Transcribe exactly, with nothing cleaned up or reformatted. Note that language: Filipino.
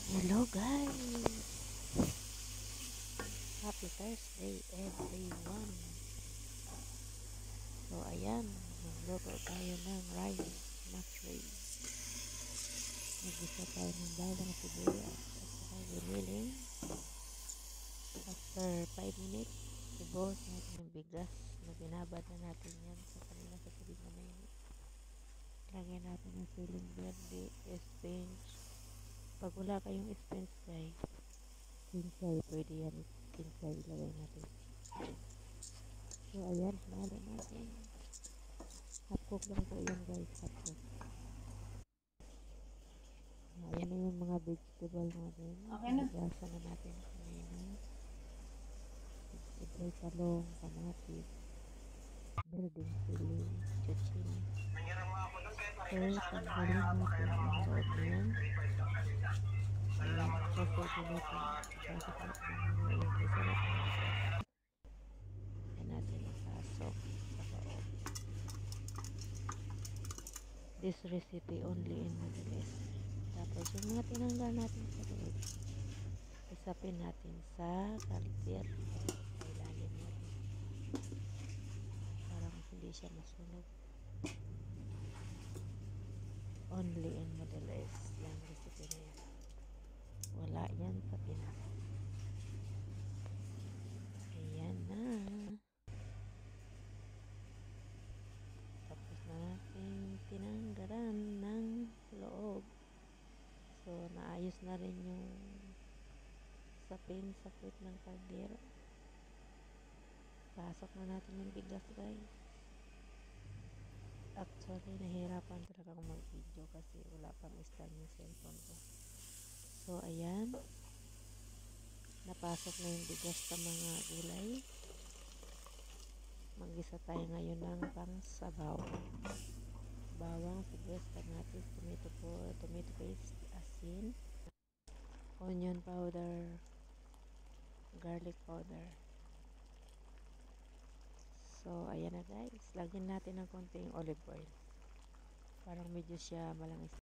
Hello guys! Happy Thursday everyone! So ayan, magluto tayo ng rice, mashed rice. Nag-isa tayo ng bawang sibuyas at saka giniling. After five minutes, ibuhos natin yung bigas na binabad na natin yan sa kanina sa tubig na mainit. Lagyan natin ng siling verde, spinach. Pag wala kayong spinach guys, kinsay, pwede yan, kinsay ilagay natin. So ayan, hinalo natin. Half cook lang po yan guys, half cook. Ayan na yung mga vegetable natin. Okay na. Nagasa na natin kanina. Vegetable, talong, kamatis, berdeng sili, chuchini. So, tanggalin natin yung loob niyan. Ayan, sasabi natin. Pasok natin yung isa natin yung bigas. Ayan natin ipasok sa loob. This recipe only in Madalis. Tapos yung mga tinanggal natin sa loob, isapin natin sa kalipir. Sa ilalim natin. Parang hindi siya masunog. Only in Madalis. Yung recipe na yan. Wala yan sa Pinas. Ayan na. Tapos na natin tinanggalan ng loob. So, naayos na rin yung sapin-sapit ng kaldero. Pasok na natin yung bigas guys. Actually, nahirapan talaga akong mag-video kasi wala pang stand yung cellphone ko. So, ayan. Napasok na yung bigas sa mga gulay. Mag-isa tayo ngayon ng pang sabaw. Bawang, sibuyas, kamatis, tomato po, tomato paste, asin, onion powder, garlic powder. So, ayan na guys. Lagyan natin ng konting olive oil. Parang medyo siya malangis